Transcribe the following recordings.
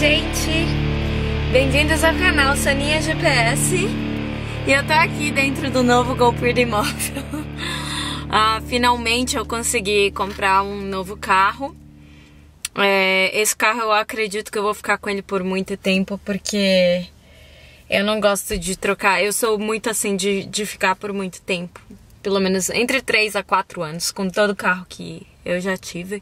gente! Bem-vindos ao canal Soninha GPS. E eu tô aqui dentro do novo GoPro imóvel. Finalmente eu consegui comprar um novo carro. Esse carro eu acredito que eu vou ficar com ele por muito tempo, porque eu não gosto de trocar. Eu sou muito assim de ficar por muito tempo. Pelo menos entre 3 a 4 anos, com todo carro que eu já tive.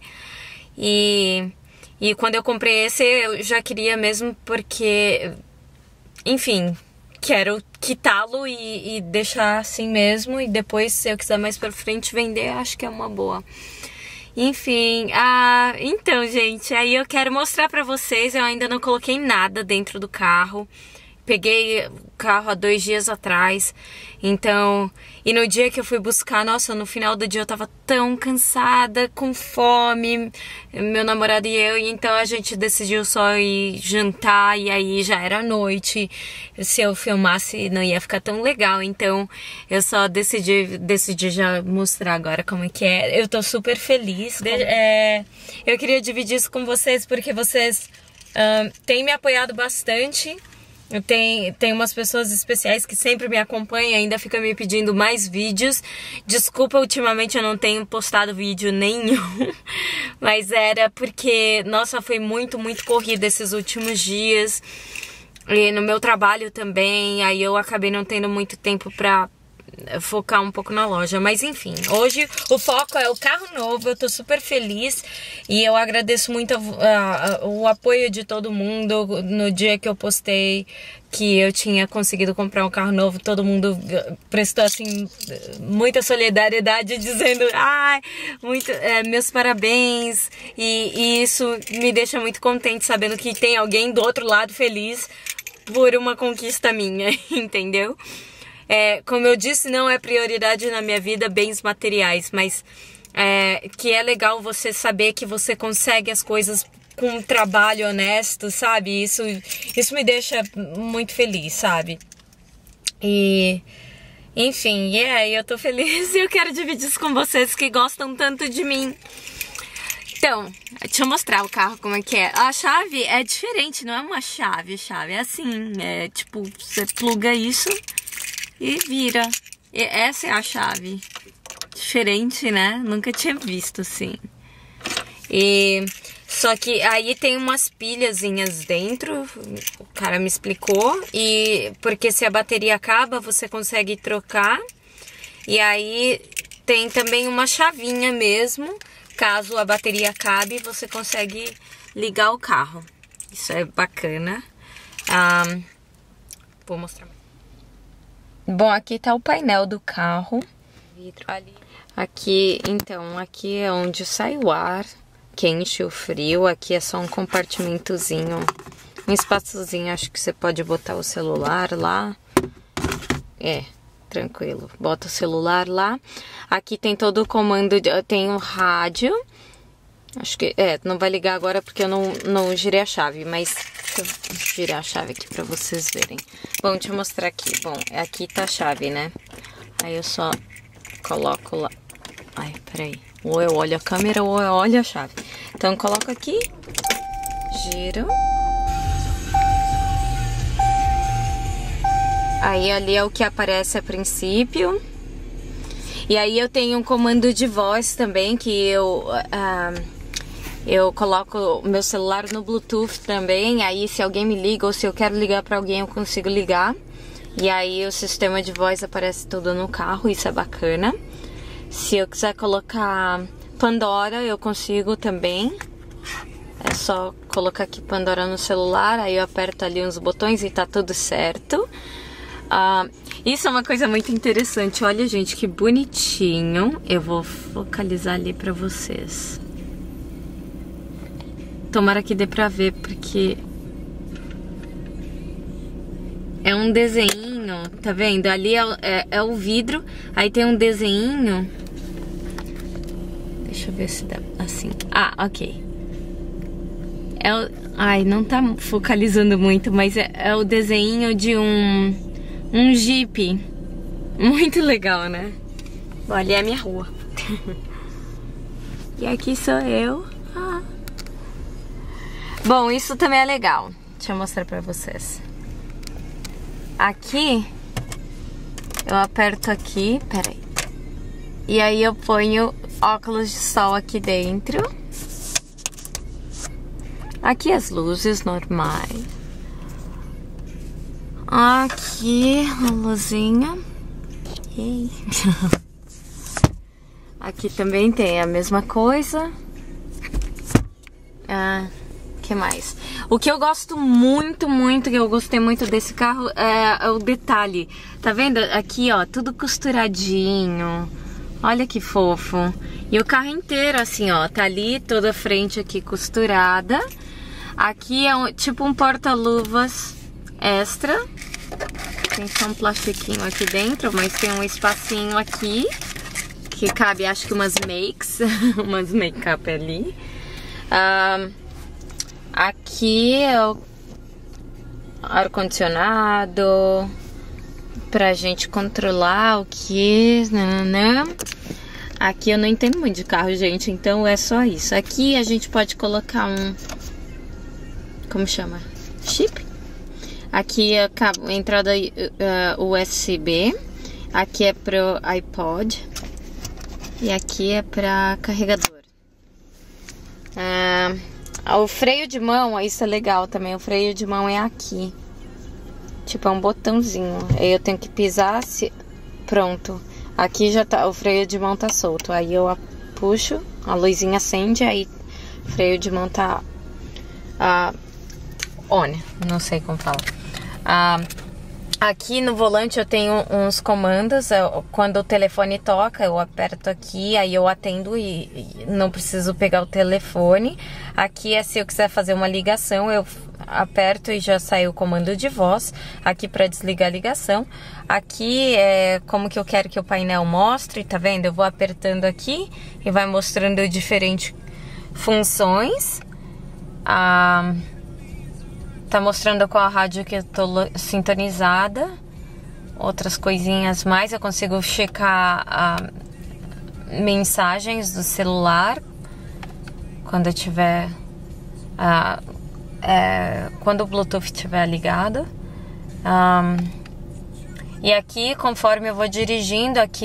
E quando eu comprei esse, eu já queria mesmo porque, enfim, quero quitá-lo e deixar assim mesmo. E depois, se eu quiser mais pra frente vender, acho que é uma boa. Enfim, então, gente, aí eu quero mostrar pra vocês. Eu ainda não coloquei nada dentro do carro. Peguei o carro há 2 dias atrás, então, e no dia que eu fui buscar, nossa, no final do dia eu tava tão cansada, com fome, meu namorado e eu, e então a gente decidiu só ir jantar, e aí já era noite, se eu filmasse não ia ficar tão legal, então eu só decidi já mostrar agora como é que é. Eu tô super feliz, eu queria dividir isso com vocês, porque vocês têm me apoiado bastante. Tem umas pessoas especiais que sempre me acompanham e ainda ficam me pedindo mais vídeos. Desculpa, ultimamente eu não tenho postado vídeo nenhum. Mas era porque, nossa, foi muito corrido esses últimos dias. E no meu trabalho também, aí eu acabei não tendo muito tempo pra focar um pouco na loja, mas enfim, hoje o foco é o carro novo. Eu tô super feliz e eu agradeço muito o apoio de todo mundo. No dia que eu postei que eu tinha conseguido comprar um carro novo, todo mundo prestou assim muita solidariedade, dizendo meus parabéns, e isso me deixa muito contente, sabendo que tem alguém do outro lado feliz por uma conquista minha, entendeu? Como eu disse, não é prioridade na minha vida bens materiais, mas que é legal você saber que você consegue as coisas com um trabalho honesto, sabe? Isso me deixa muito feliz, sabe? E, enfim, eu tô feliz e eu quero dividir isso com vocês que gostam tanto de mim. Então, deixa eu mostrar o carro como é que é. A chave é diferente, não é uma chave, é assim, tipo, você pluga isso e vira. E essa é a chave. Diferente, né? Nunca tinha visto assim. Só que aí tem umas pilhazinhas dentro. O cara me explicou. E porque se a bateria acaba, você consegue trocar. E aí tem também uma chavinha mesmo. Caso a bateria acabe, você consegue ligar o carro. Isso é bacana. Vou mostrar. Bom, aqui tá o painel do carro. Vidro ali. Aqui, então, aqui é onde sai o ar quente, o frio. Aqui é só um compartimentozinho, um espaçozinho, acho que você pode botar o celular lá. Tranquilo. Bota o celular lá. Aqui tem todo o comando, tem um rádio. Acho que, não vai ligar agora porque eu não girei a chave, mas deixa eu girar a chave aqui pra vocês verem. Bom, deixa eu mostrar aqui. Bom, aqui tá a chave, né? Aí eu só coloco lá. Ai, peraí. Ou eu olho a câmera ou eu olho a chave. Então eu coloco aqui, giro. Aí ali é o que aparece a princípio. E aí eu tenho um comando de voz também, que eu coloco o meu celular no Bluetooth também. Aí se alguém me liga ou se eu quero ligar pra alguém, eu consigo ligar. E aí o sistema de voz aparece tudo no carro, isso é bacana. Se eu quiser colocar Pandora, eu consigo também. É só colocar aqui Pandora no celular, aí eu aperto ali uns botões e tá tudo certo. Isso é uma coisa muito interessante. Olha, gente, que bonitinho. Eu vou focalizar ali pra vocês. Tomara que dê pra ver, porque é um desenho, tá vendo? Ali é o vidro, aí tem um desenho. Deixa eu ver se dá assim. Ok. Não tá focalizando muito, mas é o desenho de um Jeep. Muito legal, né? Bom, ali é a minha rua. E aqui sou eu. Bom, isso também é legal. Deixa eu mostrar pra vocês. Aqui, eu aperto aqui, peraí. E aí eu ponho óculos de sol aqui dentro. Aqui as luzes normais. Aqui a luzinha. Yay. Aqui também tem a mesma coisa. Que mais? O que eu gosto muito, que eu gostei muito desse carro é o detalhe. Tá vendo? Aqui, ó, tudo costuradinho. Olha que fofo. E o carro inteiro, assim, ó, tá ali toda a frente aqui costurada. Aqui é tipo um porta-luvas extra. Tem só um plastiquinho aqui dentro, mas tem um espacinho aqui que cabe, acho que umas makes, umas make-up ali. Aqui é o ar-condicionado pra gente controlar o que. Aqui eu não entendo muito de carro, gente, então é só isso. Aqui a gente pode colocar um, como chama? Chip. Aqui é a entrada USB. Aqui é pro iPod. E aqui é pra carregador. O freio de mão, isso é legal também. O freio de mão é aqui. Tipo, é um botãozinho. Aí eu tenho que pisar, pronto. Aqui já tá, o freio de mão tá solto. Aí eu puxo, a luzinha acende, aí o freio de mão tá on. Não sei como fala. Aqui no volante eu tenho uns comandos. Quando o telefone toca, eu aperto aqui, aí eu atendo e não preciso pegar o telefone. Aqui é se eu quiser fazer uma ligação, eu aperto e já sai o comando de voz. Aqui para desligar a ligação. Aqui é como que eu quero que o painel mostre, tá vendo? Eu vou apertando aqui e vai mostrando diferentes funções. Tá mostrando qual a rádio que eu tô sintonizada. Outras coisinhas mais. Eu consigo checar mensagens do celular quando eu tiver quando o Bluetooth estiver ligado. E aqui, conforme eu vou dirigindo, aqui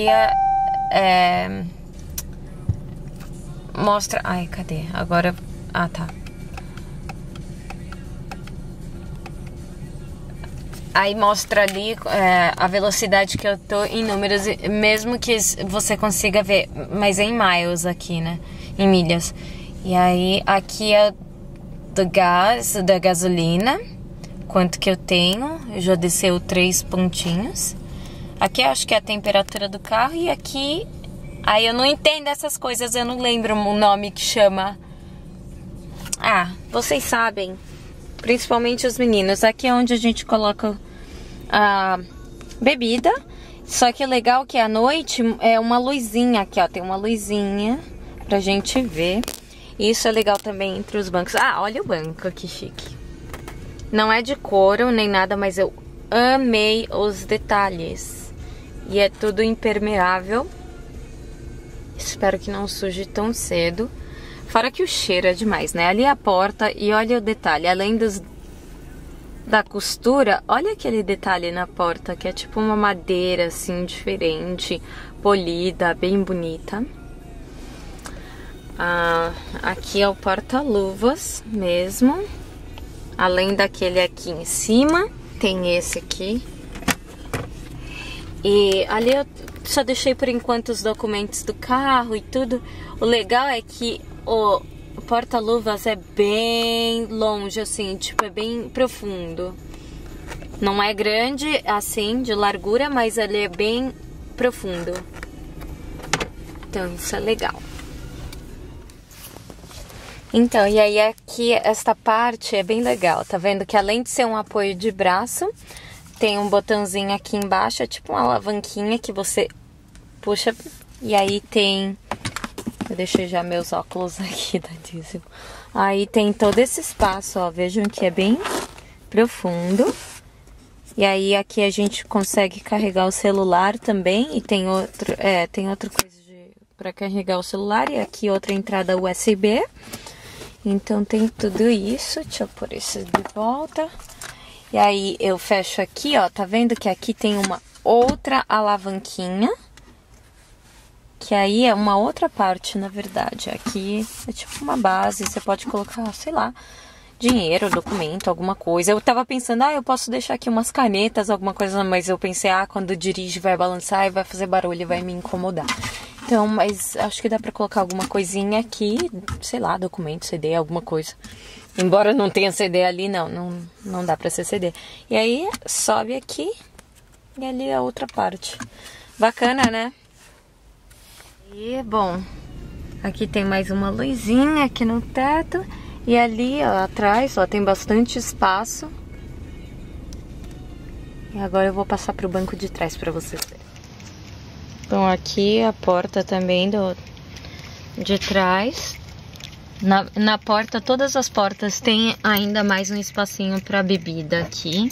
mostra. Ai, cadê? Agora. Tá. Aí mostra ali a velocidade que eu tô em números, mesmo que você consiga ver, mas é em miles aqui, né? Em milhas. E aí aqui é do gás, da gasolina, quanto que eu tenho. Já desceu 3 pontinhos. Aqui eu acho que é a temperatura do carro. E aqui, aí eu não entendo essas coisas, eu não lembro o nome que chama. Vocês sabem. Principalmente os meninos. Aqui é onde a gente coloca a bebida. Só que o legal é que à noite é uma luzinha aqui, ó. Tem uma luzinha pra gente ver. Isso é legal também entre os bancos. Olha o banco, que chique. Não é de couro nem nada, mas eu amei os detalhes. E é tudo impermeável. Espero que não suje tão cedo. Fora que o cheiro é demais, né? Ali é a porta e olha o detalhe. Além da costura, olha aquele detalhe na porta, que é tipo uma madeira, assim, diferente, polida, bem bonita. Aqui é o porta-luvas mesmo. Além daquele aqui em cima, tem esse aqui. E ali eu só deixei por enquanto os documentos do carro e tudo. O legal é que o porta-luvas é bem longe, assim, tipo, é bem profundo. Não é grande, assim, de largura, mas ele é bem profundo. Então, isso é legal. Então, e aí aqui, esta parte é bem legal, tá vendo? Que além de ser um apoio de braço, tem um botãozinho aqui embaixo, é tipo uma alavanquinha que você puxa. E aí tem... Eu deixei já meus óculos aqui da Diesel. Aí tem todo esse espaço, ó. Vejam que é bem profundo. E aí aqui a gente consegue carregar o celular também. E tem outra coisa pra carregar o celular. E aqui outra entrada USB. Então tem tudo isso. Deixa eu pôr esses de volta. E aí eu fecho aqui, ó. Tá vendo que aqui tem uma outra alavanquinha? Que aí é uma outra parte, na verdade. Aqui é tipo uma base. Você pode colocar, sei lá, dinheiro, documento, alguma coisa. Eu tava pensando, eu posso deixar aqui umas canetas, alguma coisa. Mas eu pensei, quando dirige vai balançar e vai fazer barulho e vai me incomodar. Então, mas acho que dá pra colocar alguma coisinha aqui, sei lá, documento, CD, alguma coisa. Embora não tenha CD ali, não dá pra ser CD. E aí, sobe aqui e ali a outra parte. Bacana, né? E, bom, aqui tem mais uma luzinha aqui no teto. E ali, ó, atrás, ó, tem bastante espaço. E agora eu vou passar pro banco de trás pra vocês verem. Então aqui a porta também de trás. Na porta, todas as portas tem ainda mais um espacinho para bebida aqui.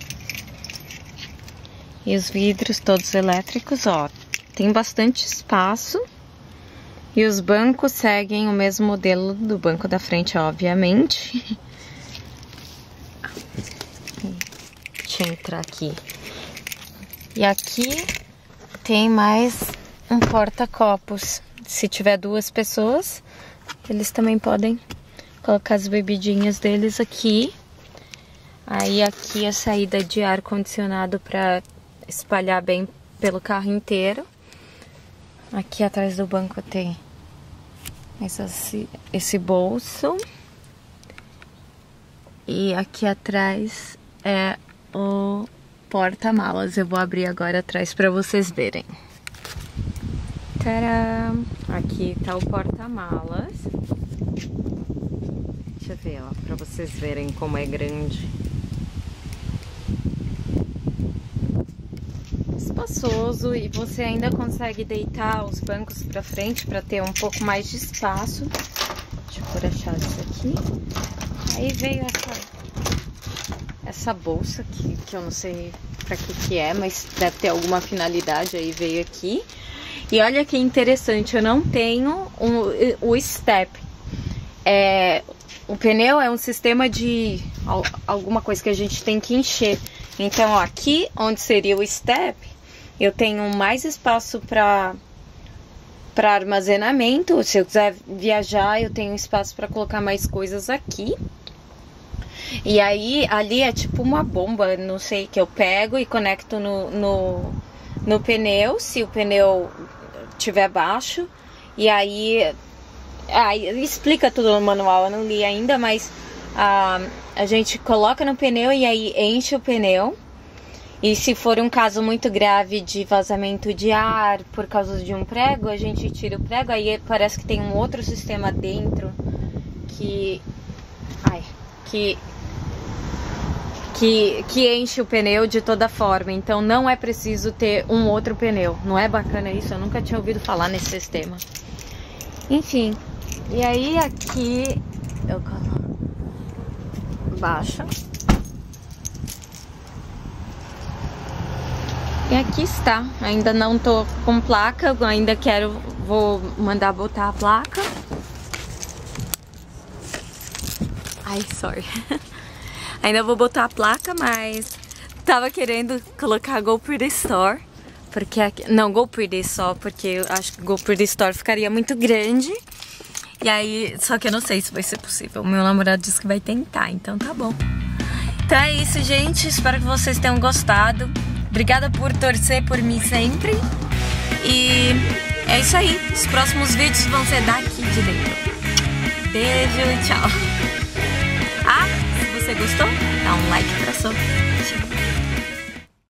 E os vidros todos elétricos, ó. Tem bastante espaço. E os bancos seguem o mesmo modelo do banco da frente, obviamente. Deixa eu entrar aqui. E aqui tem mais um porta-copos. Se tiver 2 pessoas, eles também podem colocar as bebidinhas deles aqui. Aí aqui a saída de ar condicionado para espalhar bem pelo carro inteiro. Aqui atrás do banco tem esse bolso. E aqui atrás é o porta-malas. Eu vou abrir agora atrás para vocês verem. Tcharam! Aqui tá o porta-malas. Deixa eu ver, ó, para vocês verem como é grande. Espaçoso, e você ainda consegue deitar os bancos para frente para ter um pouco mais de espaço. Deixa eu pôr a chave aqui. Aí veio essa bolsa aqui, que eu não sei para que é, mas deve ter alguma finalidade, aí veio aqui. E olha que interessante, eu não tenho o step. O pneu é um sistema de alguma coisa que a gente tem que encher. Então, ó, aqui onde seria o step, eu tenho mais espaço para armazenamento. Se eu quiser viajar, eu tenho espaço para colocar mais coisas aqui. E aí, ali é tipo uma bomba, não sei, que eu pego e conecto no pneu, se o pneu tiver baixo. E aí explica tudo no manual, eu não li ainda, mas a gente coloca no pneu e aí enche o pneu. E se for um caso muito grave de vazamento de ar por causa de um prego, a gente tira o prego. Aí parece que tem um outro sistema dentro que enche o pneu de toda forma. Então não é preciso ter um outro pneu. Não é bacana isso? Eu nunca tinha ouvido falar nesse sistema. Enfim, e aí aqui eu coloco, baixa. E aqui está. Ainda não tô com placa, ainda vou mandar botar a placa. Ai, sorry. Ainda vou botar a placa, mas tava querendo colocar Go Pretty Store. Porque aqui, não, Go Pretty só, porque eu acho que Go Pretty Store ficaria muito grande. E aí, só que eu não sei se vai ser possível. O meu namorado disse que vai tentar, então tá bom. Então é isso, gente. Espero que vocês tenham gostado. Obrigada por torcer por mim sempre. E é isso aí. Os próximos vídeos vão ser daqui de dentro. Beijo e tchau. Se você gostou, dá um like pra só. Tchau.